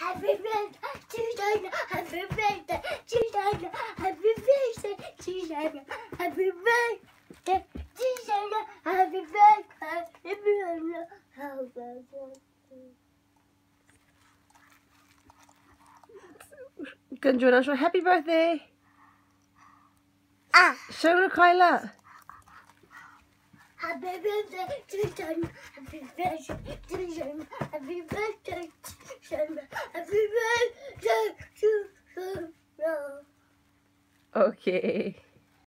Happy birthday to Diana. Happy birthday to Diana. Happy birthday to Diana. Happy birthday to Diana. Happy birthday. Happy birthday. Can join us for happy birthday. Show her, Kyla. Happy birthday to Diana. Happy birthday to Diana. Happy birthday to Diana. Happy birthday to Diana. Okay.